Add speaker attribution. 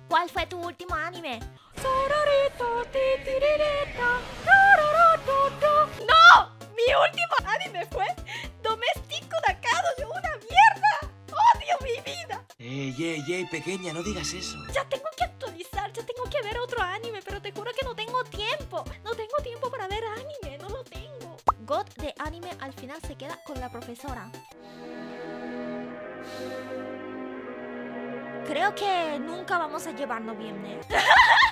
Speaker 1: ¿Cuál fue tu último anime? ¡No! Mi último anime fue Domestico Nakado de una mierda. ¡Odio mi vida!
Speaker 2: Ey, pequeña, no digas eso.
Speaker 1: Ya tengo que actualizar, ya tengo que ver otro anime, pero te juro que no tengo tiempo. No tengo tiempo para ver anime, no lo tengo. God de anime al final se queda con la profesora. Creo que nunca vamos a llevarnos bien, ¿eh?